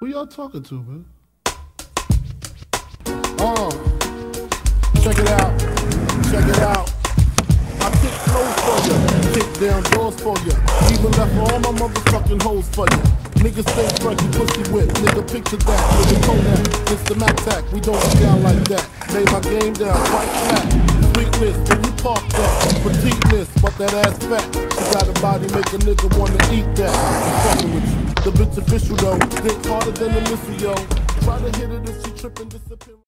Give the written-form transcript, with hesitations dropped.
Who y'all talking to, man? Check it out. Check it out. I kick flows for ya, kick down doors for ya, even left all my motherfucking hoes for ya. Niggas stay Frankie pussy whip, nigga picture that, nigga Kodak, it's the Mac Tac, we don't get down like that. Lay my game down, right flat. Sweetness, when you park that, petiteness, but that ass fat. She got a body, make a nigga wanna eat that. I'm fucking with you, the bitch official though, think harder than a missile, yo. Try to hit it if she trippin', disappear.